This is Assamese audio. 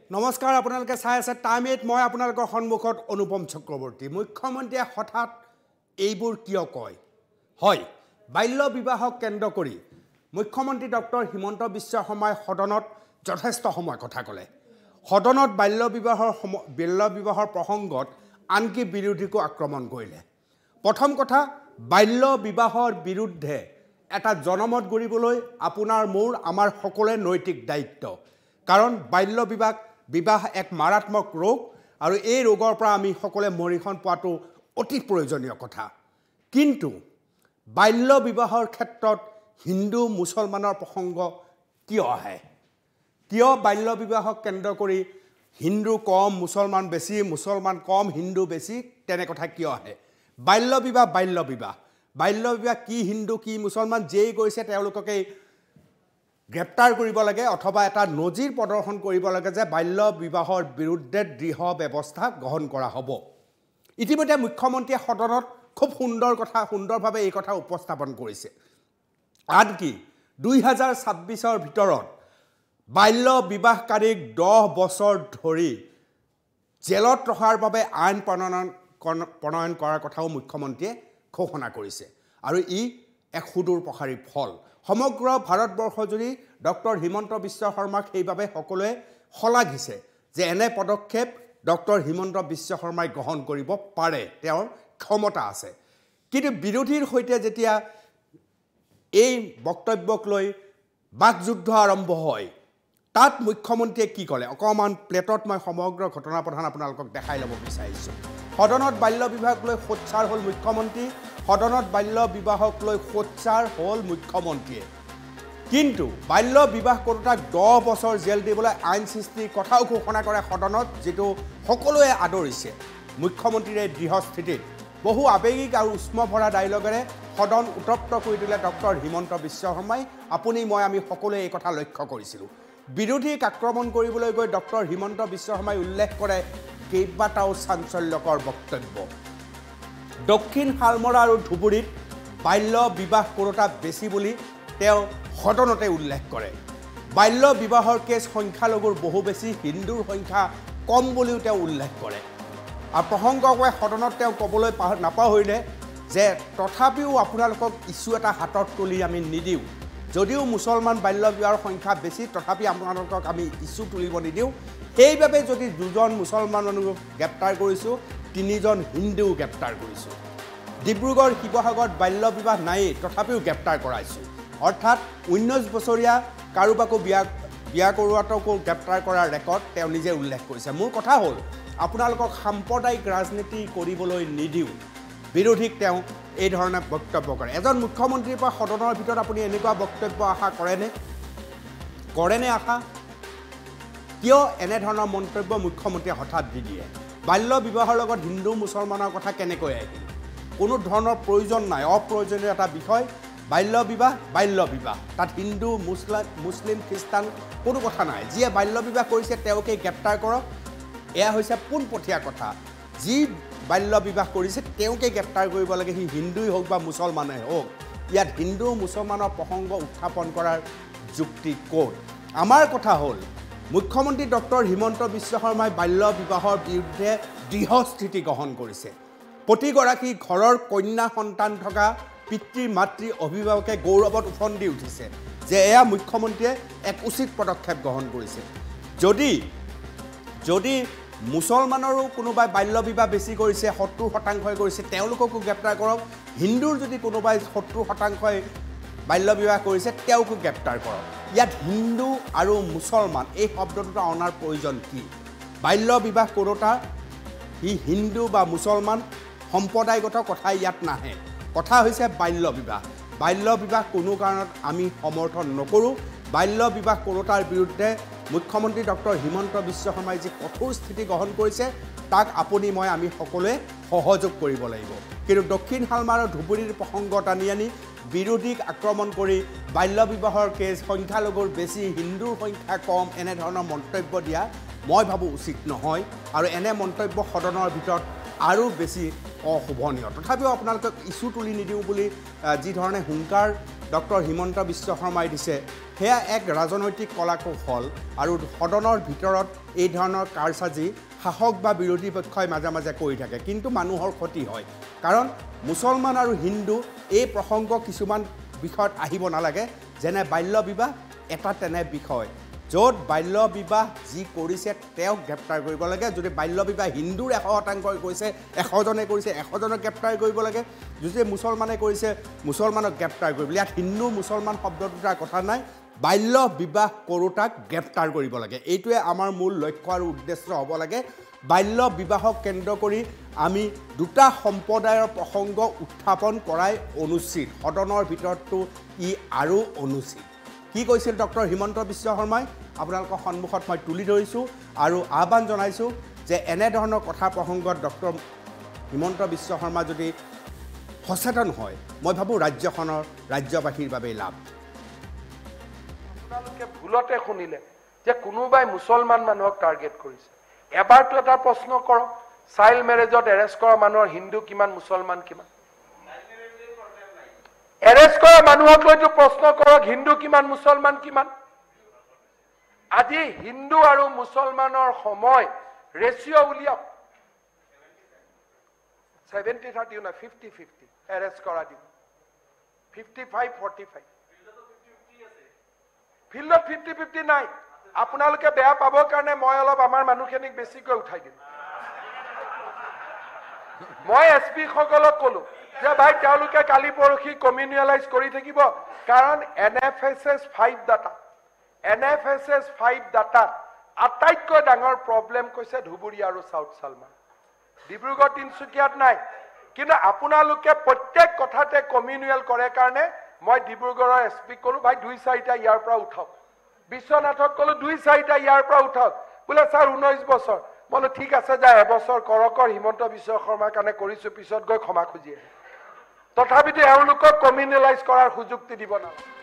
নমস্কাৰ আপোনালোকে চাই আছে টাইম 8 মই আপোনালোকৰ সন্মুখত অনুপম চক্ৰৱৰ্তী মুখ্যমন্ত্ৰীয়ে হঠাৎ এইবোৰ কিয় কয় হয় বাল্য বিবাহক কেন্দ্ৰ কৰি মুখ্যমন্ত্ৰী ডক্টৰ হিমন্ত বিশ্ব শৰ্মাই সদনত যথেষ্ট সময় কথা ক'লে সদনত বাল্য বিবাহৰ প্ৰসংগত আনকি বিৰোধীকো আক্ৰমণ কৰিলে প্ৰথম কথা বাল্য বিবাহৰ বিৰুদ্ধে এটা জনমত গঢ়িবলৈ আপোনাৰ মোৰ আমাৰ সকলোৰে নৈতিক দায়িত্ব কাৰণ বাল্য বিবাহ এক মাৰাত্মক ৰোগ আৰু এই ৰোগৰ পৰা আমি সকলোৱে মৰিখন পোৱাটো অতি প্ৰয়োজনীয় কথা কিন্তু বাল্য বিবাহৰ ক্ষেত্ৰত হিন্দু মুছলমানৰ প্ৰসংগ কিয় আহে কিয় বাল্য বিবাহক কেন্দ্ৰ কৰি হিন্দু কম মুছলমান বেছি মুছলমান কম হিন্দু বেছি তেনে কথা কিয় আহে বাল্য বিবাহ কি হিন্দু কি মুছলমান যেই গৈছে তেওঁলোককে গ্ৰেপ্তাৰ কৰিব লাগে অথবা এটা নজিৰ প্ৰদৰ্শন কৰিব লাগে যে বাল্য বিবাহৰ বিৰুদ্ধে দৃঢ় ব্যৱস্থা গ্ৰহণ কৰা হ'ব ইতিমধ্যে মুখ্যমন্ত্ৰীয়ে সদনত খুব সুন্দৰভাৱে এই কথা উপস্থাপন কৰিছে আনকি 2026ৰ ভিতৰত বাল্য বিবাহকাৰীক 10 বছৰ ধৰি জেলত ৰখাৰ বাবে আইন প্ৰণয়ন কৰাৰ কথাও মুখ্যমন্ত্ৰীয়ে ঘোষণা কৰিছে আৰু ই এক সুদূৰ প্ৰসাৰী ফল সমগ্ৰ ভাৰতবৰ্ষ জুৰি ডক্টৰ হিমন্ত বিশ্ব শৰ্মাক সেইভাবে সকলোৱে শলাগিছে যে এনে পদক্ষেপ ডক্টৰ হিমন্ত বিশ্ব শৰ্মাই গ্ৰহণ কৰিব পাৰে তেওঁৰ ক্ষমতা আছে কিন্তু বিৰোধীৰ সৈতে যেতিয়া এই বক্তব্যক লৈ বাকযুদ্ধ আৰম্ভ হয় তাত মুখ্যমন্ত্ৰীয়ে কি ক'লে অকমান প্লেটত মই সমগ্ৰ ঘটনা প্ৰধান আপোনালোকক দেখাই ল'ব বিচাৰিছোঁ সদনত বাল্য বিবাহক লৈ সোচ্চাৰ হ'ল মুখ্যমন্ত্ৰী সদনত বাল্য বিবাহক লৈ সোচ্চাৰ হ'ল মুখ্যমন্ত্ৰীয়ে কিন্তু বাল্য বিবাহ কৰোতাক 10 বছৰ জেল দিবলৈ আইন সৃষ্টিৰ কথাও ঘোষণা কৰে সদনত যেটো সকলোৱে আদৰিছে মুখ্যমন্ত্ৰীৰ দৃঢ় স্থিতিত বহু আবেগিক আৰু উষ্মভৰা ডায়লগেৰে সদন উত্তপ্ত কৰি দিলে ডক্টৰ হিমন্ত বিশ্ব শৰ্মাই আপুনি মই আমি সকলোৱে এই কথা লক্ষ্য কৰিছিলোঁ বিৰোধীক আক্ৰমণ কৰিবলৈ গৈ ডক্টৰ হিমন্ত বিশ্ব শৰ্মাই উল্লেখ কৰে কেইবাটাও চাঞ্চল্যকৰ বক্তব্য দক্ষিণ হালমৰা আৰু ধুবুৰীত বাল্য বিবাহ কৰোতা বেছি বুলি তেওঁ সদনতে উল্লেখ কৰে বাল্য বিবাহৰ কেছ সংখ্যালঘুৰ বহু বেছি হিন্দুৰ সংখ্যা কম বুলিও তেওঁ উল্লেখ কৰে আৰু প্ৰসংগক্ৰমে সদনত তেওঁ ক'বলৈ নাপাহৰিলে যে তথাপিও আপোনালোকক ইছ্যু এটা হাতত তুলি আমি নিদিওঁ যদিও মুছলমান বাল্য বিবাহৰ সংখ্যা বেছি তথাপি আপোনালোকক আমি ইছ্যু তুলিব নিদিওঁ সেইবাবে যদি দুজন মুছলমান মানুহক গ্ৰেপ্তাৰ কৰিছোঁ তিনিজন হিন্দুও গ্ৰেপ্তাৰ কৰিছোঁ ডিব্ৰুগড় শিৱসাগৰত বাল্য বিবাহ নাই তথাপিও গ্ৰেপ্তাৰ কৰাইছোঁ অৰ্থাৎ 19 বছৰীয়া কাৰোবাকো বিয়া কৰোৱাটোকো গ্ৰেপ্তাৰ কৰাৰ ৰেকৰ্ড তেওঁ নিজে উল্লেখ কৰিছে মোৰ কথা হ'ল আপোনালোকক সাম্প্ৰদায়িক ৰাজনীতি কৰিবলৈ নিদিওঁ বিৰোধীক তেওঁ এই ধৰণে বক্তব্য কৰে এজন মুখ্যমন্ত্ৰীৰ পৰা সদনৰ ভিতৰত আপুনি এনেকুৱা বক্তব্য আশা কৰেনে আশা কিয় এনে ধৰণৰ মন্তব্য মুখ্যমন্ত্ৰীয়ে হঠাৎ দি দিয়ে বাল্য বিবাহৰ লগত হিন্দু মুছলমানৰ কথা কেনেকৈ আহিল কোনো ধৰণৰ প্ৰয়োজন নাই অপ্ৰয়োজনীয় এটা বিষয় বাল্য বিবাহ তাত হিন্দু মুছলিম খ্ৰীষ্টান কোনো কথা নাই যিয়ে বাল্য বিবাহ কৰিছে তেওঁকে গ্ৰেপ্তাৰ কৰক এয়া হৈছে পোনপটীয়া কথা যি বাল্য বিবাহ কৰিছে তেওঁকে গ্ৰেপ্তাৰ কৰিব লাগে সি হিন্দুই হওক বা মুছলমানেই হওক ইয়াত হিন্দু মুছলমানৰ প্ৰসংগ উত্থাপন কৰাৰ যুক্তি ক'ত আমাৰ কথা হ'ল মুখ্যমন্ত্ৰী ডক্টৰ হিমন্ত বিশ্ব শৰ্মাই বাল্য বিবাহৰ বিৰুদ্ধে দৃঢ় স্থিতি গ্ৰহণ কৰিছে প্ৰতিগৰাকী ঘৰৰ কন্যা সন্তান থকা পিতৃ মাতৃ অভিভাৱকে গৌৰৱত উফন্দি উঠিছে যে এয়া মুখ্যমন্ত্ৰীয়ে এক উচিত পদক্ষেপ গ্ৰহণ কৰিছে যদি মুছলমানৰো কোনোবাই বাল্য বিবাহ বেছি কৰিছে 70% কৰিছে তেওঁলোককো গ্ৰেপ্তাৰ কৰক হিন্দুৰ যদি কোনোবাই 70% বাল্য বিবাহ কৰিছে তেওঁকো গ্ৰেপ্তাৰ কৰক ইয়াত হিন্দু আৰু মুছলমান এই শব্দটো অনাৰ প্ৰয়োজন কি বাল্য বিবাহ কৰোতা ই হিন্দু বা মুছলমান সম্প্ৰদায়গত কথা ইয়াত নাহে কথা হৈছে বাল্য বিবাহ কোনো কাৰণত আমি সমৰ্থন নকৰোঁ বাল্য বিবাহ কৰোতাৰ বিৰুদ্ধে মুখ্যমন্ত্ৰী ডক্টৰ হিমন্ত বিশ্ব শৰ্মাই যি কঠোৰ স্থিতি গ্ৰহণ কৰিছে তাক আপুনি মই আমি সকলোৱে সহযোগ কৰিব লাগিব কিন্তু দক্ষিণ হালমাৰ ধুবুৰীৰ প্ৰসংগত আনি বিৰোধীক আক্ৰমণ কৰি বাল্য বিবাহৰ কেছ সংখ্যালঘুৰ বেছি হিন্দুৰ সংখ্যা কম এনে ধৰণৰ মন্তব্য দিয়া মই ভাবোঁ উচিত নহয় আৰু এনে মন্তব্য সদনৰ ভিতৰত আৰু বেছি অশুভনীয় তথাপিও আপোনালোকক ইছ্যু তুলি নিদিওঁ বুলি যি ধৰণে হুংকাৰ ডক্টৰ হিমন্ত বিশ্ব শৰ্মাই দিছে সেয়া এক ৰাজনৈতিক কলাকৌশল আৰু সদনৰ ভিতৰত এই ধৰণৰ কাৰসাজি শাসক বা বিৰোধী পক্ষই মাজে মাজে কৰি থাকে কিন্তু মানুহৰ ক্ষতি হয় কাৰণ মুছলমান আৰু হিন্দু এই প্ৰসংগ কিছুমান বিষয়ত আহিব নালাগে যেনে বাল্য বিবাহ এটা তেনে বিষয় য'ত বাল্য বিবাহ যি কৰিছে তেওঁক গ্ৰেপ্তাৰ কৰিব লাগে যদি বাল্য বিবাহ হিন্দুৰ 100% কৰিছে 100 জনে কৰিছে 100 জনক গ্ৰেপ্তাৰ কৰিব লাগে যদি মুছলমানে কৰিছে মুছলমানক গ্ৰেপ্তাৰ কৰিব ইয়াত হিন্দু মুছলমান শব্দ দুটাৰ কথা নাই বাল্য বিবাহ কৰোতাক গ্ৰেপ্তাৰ কৰিব লাগে এইটোৱে আমাৰ মূল লক্ষ্য আৰু উদ্দেশ্য হ'ব লাগে বাল্য বিবাহক কেন্দ্ৰ কৰি আমি দুটা সম্প্ৰদায়ৰ প্ৰসংগ উত্থাপন কৰাই অনুচিত সদনৰ ভিতৰতো ই আৰু অনুচিত কি কৈছিল ডক্টৰ হিমন্ত বিশ্ব শৰ্মাই আপোনালোকৰ সন্মুখত মই তুলি ধৰিছোঁ আৰু আহ্বান জনাইছোঁ যে এনে ধৰণৰ কথা প্ৰসংগত ডক্টৰ হিমন্ত বিশ্ব শৰ্মা যদি সচেতন হয় মই ভাবোঁ ৰাজ্যখনৰ ৰাজ্যবাসীৰ বাবে লাভ আপোনালোকে ভুলতে শুনিলে যে কোনোবাই মুছলমান মানুহক টাৰ্গেট কৰিছে এবাৰটো এটা প্ৰশ্ন কৰক চাইল্ড মেৰেজত এৰেষ্ট কৰা মানুহৰ হিন্দু কিমান মুছলমান কিমান এৰেষ্ট কৰা মানুহক লৈতো প্ৰশ্ন কৰক হিন্দু কিমান মুছলমান কিমান আজি হিন্দু আৰু মুছলমানৰ সময় ৰেচিঅ' উলিয়াওক 70-30 না 50-50 এৰেষ্ট কৰা দিব 55-45 ফিল্ডত 50-50 নাই আপোনালোকে বেয়া পাবৰ কাৰণে মই অলপ আমাৰ মানুহখিনিক বেছিকৈ উঠাই দিম মই এছপি সকলক ক'লো যে ভাই তেওঁলোকে কালি পৰখি কমিউনিয়েলাইজ কৰি থাকিব কাৰণ NFSS 5 ডাটা আটাইতকৈ ডাঙৰ প্ৰব্লেম কৈছে ধুবুৰী আৰু সাউথ সালমা ডিব্ৰুগড় তিনচুকীয়াত নাই কিন্তু আপোনালোকে প্ৰত্যেক কথাতে কমিউনিয়েল কৰে কাৰণে মই ডিব্ৰুগড়ৰ এছপি ক'লো ভাই 2-4টা ইয়াৰ পৰা উঠাওক বিশ্বনাথক ক'লো 2-4টা ইয়াৰ পৰা উঠাওক বোলে ছাৰ 19 বছৰ বোলো ঠিক আছে যা এবছৰ কৰকৰ হিমন্ত বিশ্ব শৰ্মাৰ কাৰণে কৰিছোঁ পিছত গৈ ক্ষমা খুজি তথাপিতো এওঁলোকক কমিউনিয়েলাইজ কৰাৰ সুযোগটি দিব না